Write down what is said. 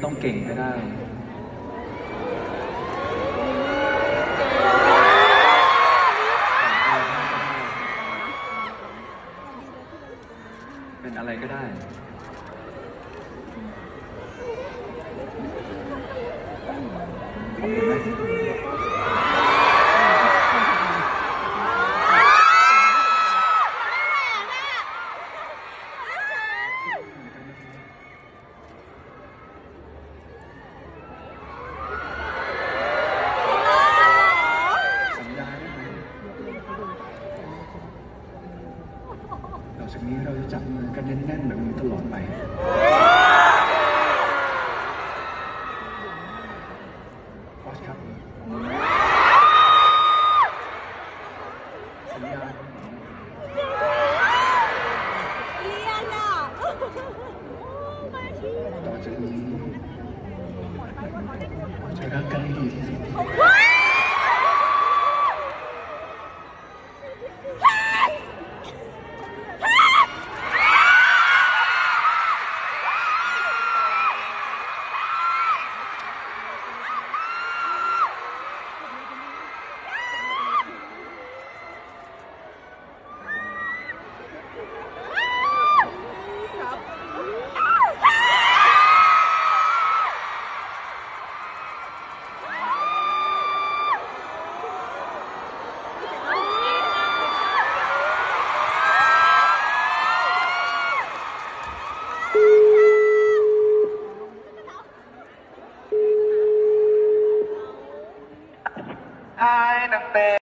ต้องเก่งก็ได้เป็นอะไรก็ได้ต่อจากนี้เราจะจับมือกันแน่นๆแบบนี้ตลอดไปบอสครับสัญญาเรียนอ่ะต่อจากนี้จะรักกันให้ดีที่สุด I